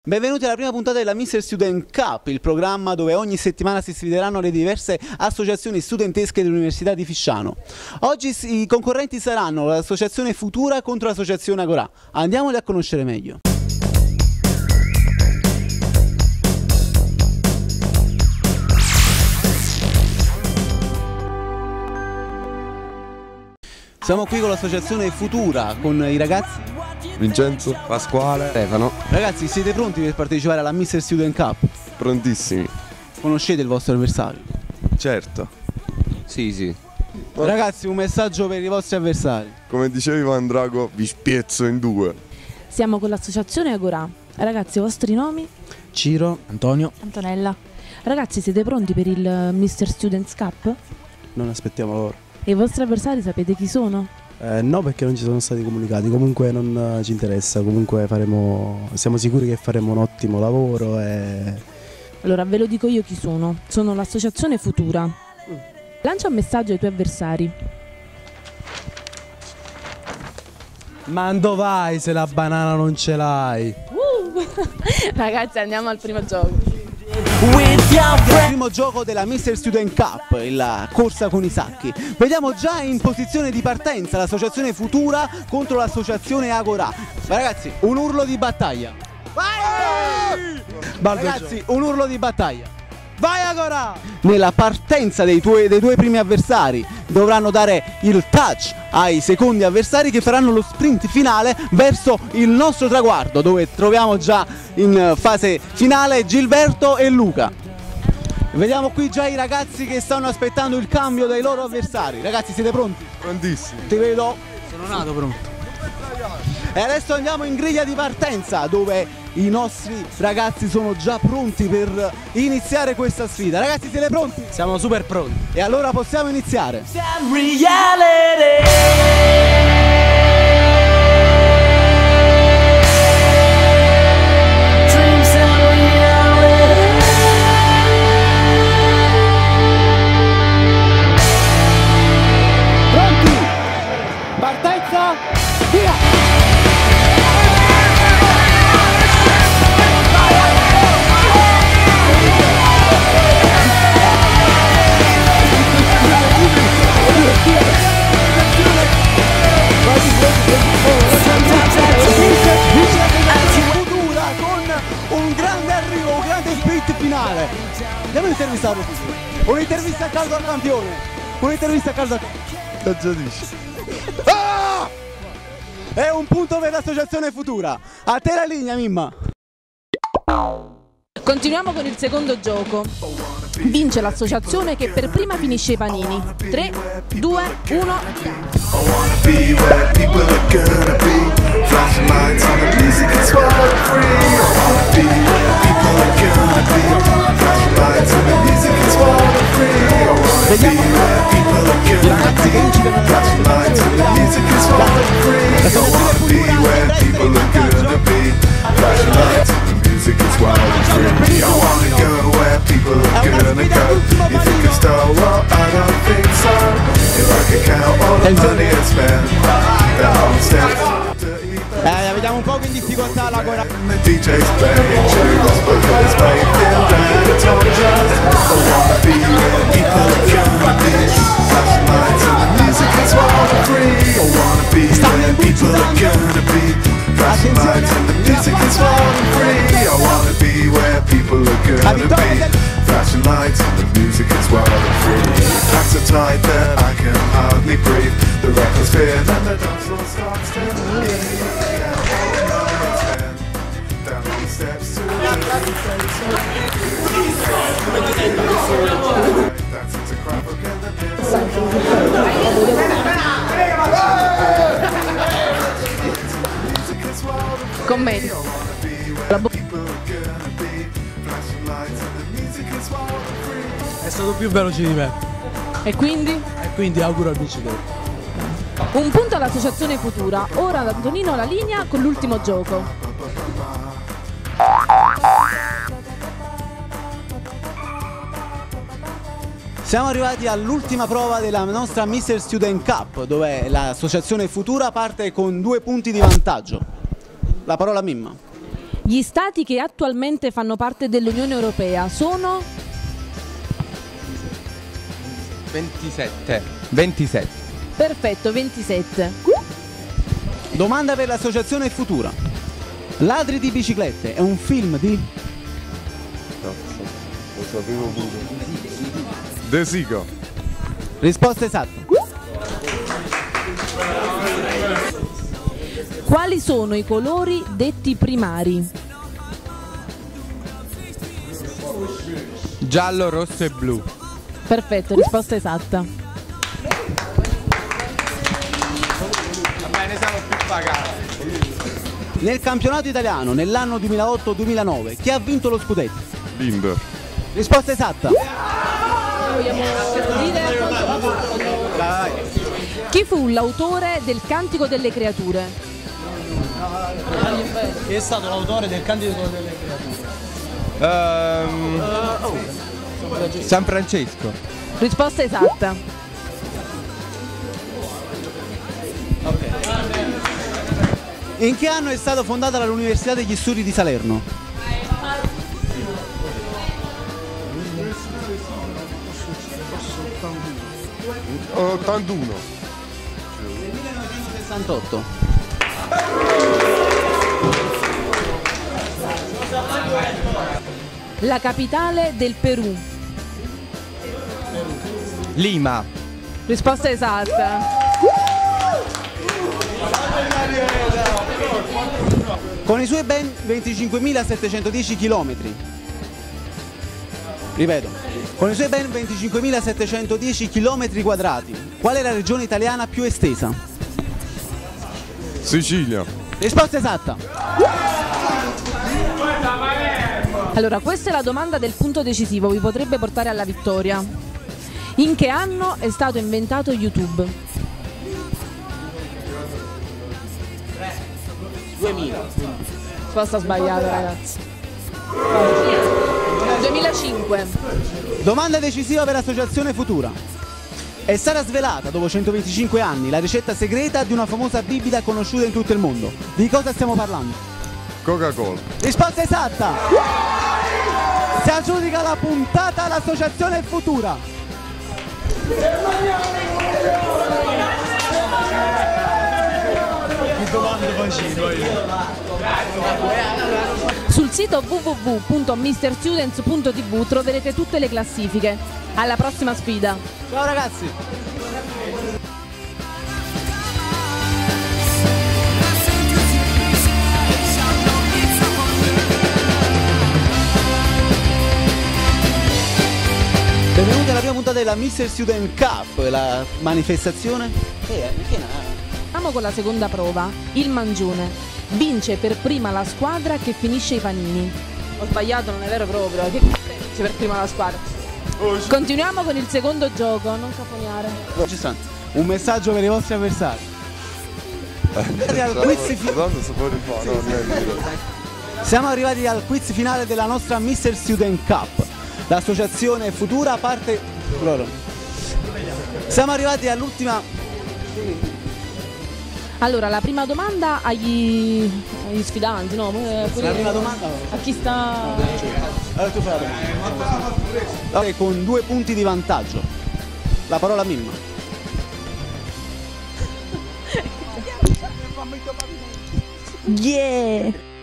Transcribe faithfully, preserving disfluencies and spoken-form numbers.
Benvenuti alla prima puntata della Mister Student Cup, il programma dove ogni settimana si sfideranno le diverse associazioni studentesche dell'Università di Fisciano. Oggi i concorrenti saranno l'associazione Futura contro l'associazione Agorà. Andiamoli a conoscere meglio. Siamo qui con l'associazione Futura, con i ragazzi Vincenzo, Pasquale, Stefano. Ragazzi, siete pronti per partecipare alla Mister Student Cup? Prontissimi. Conoscete il vostro avversario? Certo. Sì, sì. Ragazzi, un messaggio per i vostri avversari. Come diceva Ivan Drago, vi spiezzo in due. Siamo con l'associazione Agorà. Ragazzi, i vostri nomi? Ciro, Antonio. Antonella. Ragazzi, siete pronti per il Mister Students Cup? Non aspettiamo loro. E i vostri avversari sapete chi sono? Eh, no, perché non ci sono stati comunicati. Comunque non ci interessa. Comunque faremo. Siamo sicuri che faremo un ottimo lavoro e... Allora ve lo dico io chi sono. Sono l'associazione Futura. Lancia un messaggio ai tuoi avversari. Ma dove vai se la banana non ce l'hai? Uh! Ragazzi, andiamo al primo gioco. Il primo gioco della Mister Student Cup, la corsa con i sacchi. Vediamo già in posizione di partenza l'associazione Futura contro l'associazione Agorà. Ma ragazzi, un urlo di battaglia. Vai! Ragazzi, un urlo di battaglia. Vai Agorà! Nella partenza dei tuoi, dei due primi avversari dovranno dare il touch ai secondi avversari che faranno lo sprint finale verso il nostro traguardo, dove troviamo già in fase finale Gilberto e Luca. Vediamo qui già i ragazzi che stanno aspettando il cambio dai loro avversari. Ragazzi, siete pronti? Prontissimi. Ti vedo. Sono nato pronto. E adesso andiamo in griglia di partenza, dove i nostri ragazzi sono già pronti per iniziare questa sfida. Ragazzi, siete pronti? Siamo super pronti. E allora possiamo iniziare. Pronti? Partenza, via! Futura con un grande arrivo, un grande sprint finale. Andiamo a intervistarlo qui. Un'intervista a caldo al campione. Un'intervista a caldo al campione. Già dici. Ah! È un punto per l'associazione Futura. A te la linea, Mimma. Continuiamo con il secondo gioco. Vince l'associazione che per prima finisce i panini. tre, due, uno. Vediamo i ragazzi che incidono Music is wild and free. I wanna go where people are gonna go. You think it's still well? I don't think so. If I could count all the money I spend, the whole step. Eh, vediamo un po' in difficoltà la Agorà. The D J's playing tunes, but it's playing down and told just. I wanna be where people are gonna be. Flashing lights and the music is wild and free. I wanna be where people are gonna be. Flashing lights and the music is wild and free. I wanna be where people are gonna be. Flashing lights and the music is wild and free. Packs so tight that I can hardly breathe. The record's clear, then the dance floor starts to move. Down the steps to that's it's a crowd again. Commenti. È stato più veloce di me. E quindi? E quindi auguro al vincitore. Un punto all'associazione Futura. Ora ad Antonino la linea con l'ultimo gioco. Siamo arrivati all'ultima prova della nostra Mister Student Cup, dove l'associazione Futura parte con due punti di vantaggio. La parola a Mimma. Gli stati che attualmente fanno parte dell'Unione Europea sono? ventisette. ventisette. Perfetto, ventisette. Domanda per l'associazione Futura. Ladri di biciclette è un film di? Lo sapevo pure. De Sica. Risposta esatta. Quali sono i colori detti primari? Giallo, rosso e blu. Perfetto, risposta esatta. Va bene, siamo più pagati. Nel campionato italiano nell'anno duemilaotto duemilanove chi ha vinto lo scudetto? L'Inter. Risposta esatta. Vogliamo dire? Chi fu l'autore del Cantico delle Creature? Chi è stato l'autore del Cantico delle Creature? Ehm, San Francesco. Risposta esatta. In che anno è stata fondata l'Università degli Studi di Salerno? ottantuno. millenovecentosessantotto. La capitale del Perù? Lima. Risposta esatta. Con i suoi ben venticinquemilasettecentodieci chilometri. Ripeto, con i suoi ben venticinquemilasettecentodieci chilometri quadrati, qual è la regione italiana più estesa? Sicilia. Risposta esatta. Allora, questa è la domanda del punto decisivo, vi potrebbe portare alla vittoria. In che anno è stato inventato YouTube? duemila. Risposta sbagliata, ragazzi. duemilacinque. Domanda decisiva per l'associazione Futura. È stata svelata dopo centoventicinque anni la ricetta segreta di una famosa bibita conosciuta in tutto il mondo. Di cosa stiamo parlando? Coca-Cola. Risposta esatta. Si aggiudica la puntata all'associazione Futura. Sul sito w w w punto mister students punto t v troverete tutte le classifiche. Alla prossima sfida. Ciao ragazzi. Benvenuti alla prima puntata della mister Student Cup, la manifestazione. Eh, che Andiamo con la seconda prova, il mangione. Vince per prima la squadra che finisce i panini. Ho sbagliato, non è vero proprio. Che vince per prima la squadra? Continuiamo con il secondo gioco, non cafoniare. Ci sta. Un messaggio per i vostri avversari. Al quiz fi- Tanto si può rifare, no, non è vero. Siamo arrivati al quiz finale della nostra mister Student Cup. L'associazione Futura parte loro. Siamo arrivati all'ultima. Allora, la prima domanda agli, agli sfidanti, no? Eh, pure- La prima domanda. A chi sta... Allora tu fai la domanda. Allora, con due punti di vantaggio. La parola Mimma. Yeah!